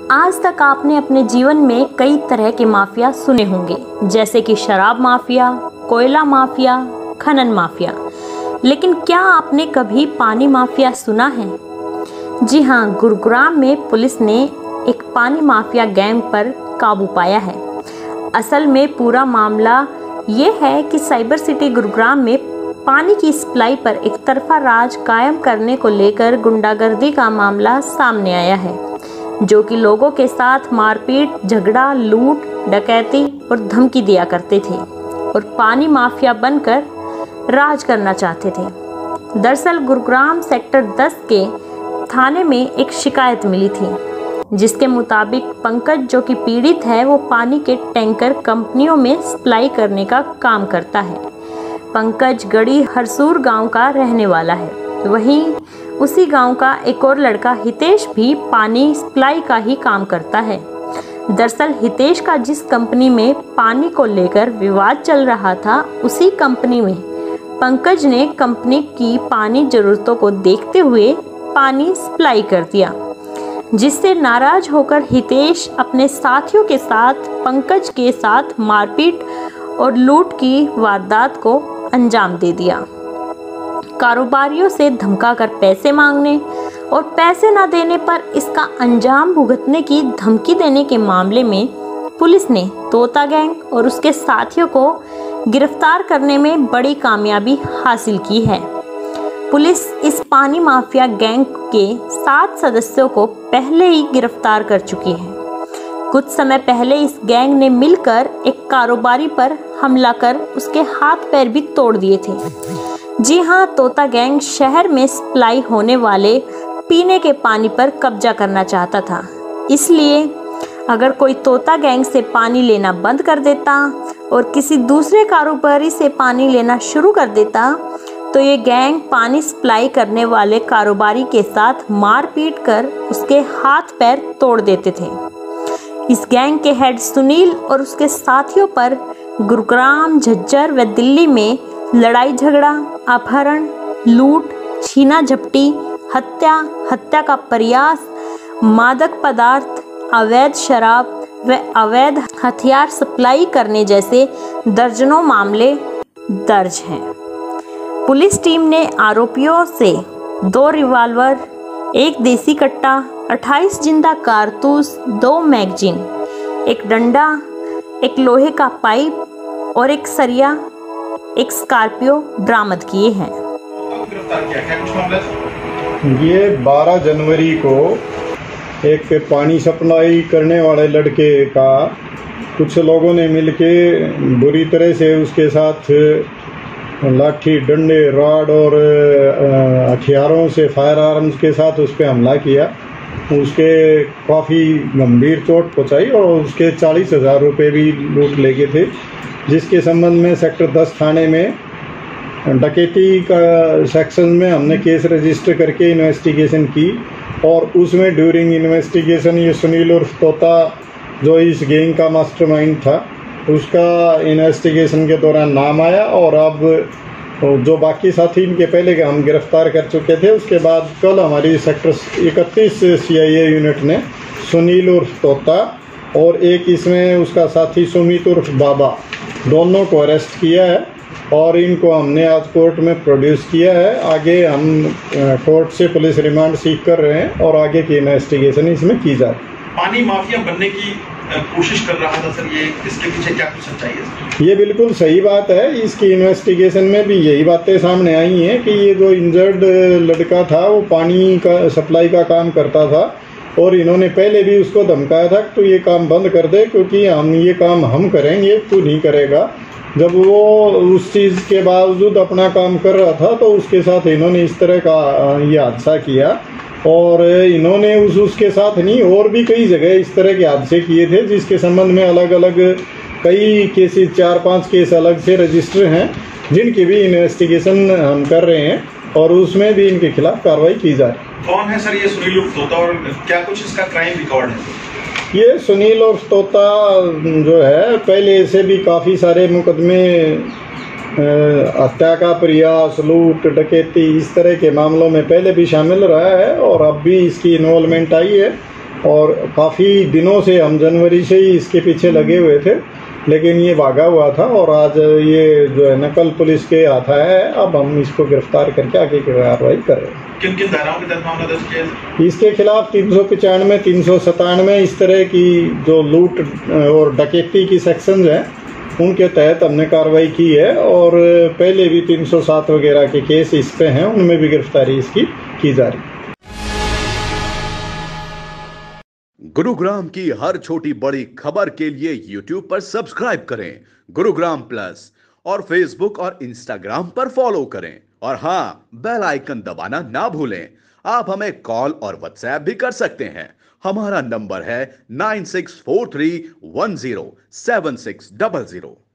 आज तक आपने अपने जीवन में कई तरह के माफिया सुने होंगे, जैसे कि शराब माफिया, कोयला माफिया, खनन माफिया। लेकिन क्या आपने कभी पानी माफिया सुना है? जी हाँ, गुरुग्राम में पुलिस ने एक पानी माफिया गैंग पर काबू पाया है। असल में पूरा मामला ये है कि साइबर सिटी गुरुग्राम में पानी की सप्लाई पर एक तरफा राज कायम करने को लेकर गुंडागर्दी का मामला सामने आया है, जो कि लोगों के साथ मारपीट, झगड़ा, लूट, डकैती और धमकी दिया करते थे और पानी माफिया बनकर राज करना चाहते थे। दरअसल गुरुग्राम सेक्टर 10 के थाने में एक शिकायत मिली थी, जिसके मुताबिक पंकज, जो कि पीड़ित है, वो पानी के टैंकर कंपनियों में सप्लाई करने का काम करता है। पंकज गढ़ी हरसूर गांव का रहने वाला है। वहीं उसी गांव का एक और लड़का हितेश भी पानी सप्लाई का ही काम करता है। दरअसल हितेश का जिस कंपनी में पानी को लेकर विवाद चल रहा था, उसी कंपनी में पंकज ने कंपनी की पानी जरूरतों को देखते हुए पानी सप्लाई कर दिया, जिससे नाराज होकर हितेश अपने साथियों के साथ पंकज के साथ मारपीट और लूट की वारदात को अंजाम दे दिया। कारोबारियों से धमकाकर पैसे मांगने और पैसे न देने पर इसका अंजाम भुगतने की धमकी देने के मामले में पुलिस ने तोता गैंग और उसके साथियों को गिरफ्तार करने में बड़ी कामयाबी हासिल की है। पुलिस इस पानी माफिया गैंग के 7 सदस्यों को पहले ही गिरफ्तार कर चुकी है। कुछ समय पहले इस गैंग ने मिलकर एक कारोबारी पर हमला कर उसके हाथ पैर भी तोड़ दिए थे। जी हाँ, तोता गैंग शहर में सप्लाई होने वाले पीने के पानी पर कब्जा करना चाहता था। इसलिए अगर कोई तोता गैंग से पानी लेना बंद कर देता और किसी दूसरे कारोबारी से पानी लेना शुरू कर देता, तो ये गैंग पानी सप्लाई करने वाले कारोबारी के साथ मारपीट कर उसके हाथ पैर तोड़ देते थे। इस गैंग के हेड सुनील और उसके साथियों पर गुरुग्राम, झज्जर व दिल्ली में लड़ाई झगड़ा, अपहरण, लूट, छीना झपटी, हत्या का प्रयास, मादक पदार्थ, अवैध शराब व अवैध हथियार सप्लाई करने जैसे दर्जनों मामले दर्ज हैं। पुलिस टीम ने आरोपियों से 2 रिवाल्वर, 1 देसी कट्टा, 28 जिंदा कारतूस, 2 मैगजीन, 1 डंडा, 1 लोहे का पाइप और 1 सरिया, 1 स्कॉर्पियो बरामद किए हैं। ये 12 जनवरी को एक पानी सप्लाई करने वाले लड़के का कुछ लोगों ने मिलके बुरी तरह से उसके साथ लाठी, डंडे, रॉड और हथियारों से, फायर आर्म्स के साथ उस पर हमला किया। उसके काफ़ी गंभीर चोट पहुंचाई और उसके 40,000 रुपये भी लूट ले गए थे, जिसके संबंध में सेक्टर 10 थाने में डकैती का सेक्शन में हमने केस रजिस्टर करके इन्वेस्टिगेशन की। और उसमें ड्यूरिंग इन्वेस्टिगेशन ये सुनील उर्फ तोता, जो इस गैंग का मास्टरमाइंड था, उसका इन्वेस्टिगेशन के दौरान नाम आया। और अब जो बाकी साथी इनके पहले के हम गिरफ्तार कर चुके थे, उसके बाद कल हमारी सेक्टर 31 CIA यूनिट ने सुनील उर्फ तोता और एक इसमें उसका साथी सुमित उर्फ बाबा, दोनों को अरेस्ट किया है और इनको हमने आज कोर्ट में प्रोड्यूस किया है। आगे हम कोर्ट से पुलिस रिमांड सीख कर रहे हैं और आगे की इन्वेस्टिगेशन इसमें की जाए। पानी माफिया बनने की कोशिश कर रहा था सर, ये इसके पीछे क्या कुछ सच्चाई है? ये बिल्कुल सही बात है। इसकी इन्वेस्टिगेशन में भी यही बातें सामने आई हैं कि ये जो इंजर्ड लड़का था वो पानी का सप्लाई का काम करता था और इन्होंने पहले भी उसको धमकाया था तो ये काम बंद कर दे, क्योंकि हम ये काम हम करेंगे, तू नहीं करेगा। जब वो उस चीज़ के बावजूद अपना काम कर रहा था तो उसके साथ इन्होंने इस तरह का ये हादसा किया। और इन्होंने उसके साथ नहीं, और भी कई जगह इस तरह के हादसे किए थे, जिसके संबंध में अलग अलग कई केसेस, 4-5 केस अलग से रजिस्टर हैं, जिनकी भी इन्वेस्टिगेशन हम कर रहे हैं और उसमें भी इनके खिलाफ कार्रवाई की जाए। कौन है सर ये सुनील उर्फ तोता और क्या कुछ इसका क्राइम रिकॉर्ड है? ये सुनील उर्फ तोता जो है, पहले से भी काफ़ी सारे मुकदमे हत्या का प्रयास, लूट, डकैती, इस तरह के मामलों में पहले भी शामिल रहा है और अब भी इसकी इन्वॉल्वमेंट आई है। और काफ़ी दिनों से हम जनवरी से ही इसके पीछे लगे हुए थे, लेकिन ये भागा हुआ था और आज ये जो है नकल पुलिस के हाथ आया है। अब हम इसको गिरफ्तार करके आगे की कार्रवाई कर रहे हैं। किन किन धाराओं के तहत मामला दर्ज किया है? इसके खिलाफ 395, 397 इस तरह की जो लूट और डकैती की सेक्शंस हैं उनके तहत हमने कार्रवाई की है, और पहले भी 307 वगैरह के केस इस पे हैं, उनमें भी गिरफ्तारी इसकी की जा रही है। गुरुग्राम की हर छोटी बड़ी खबर के लिए YouTube पर सब्सक्राइब करें गुरुग्राम प्लस, और Facebook और Instagram पर फॉलो करें, और हाँ, बेल आइकन दबाना ना भूलें। आप हमें कॉल और व्हाट्सएप भी कर सकते हैं। हमारा नंबर है 9643107600।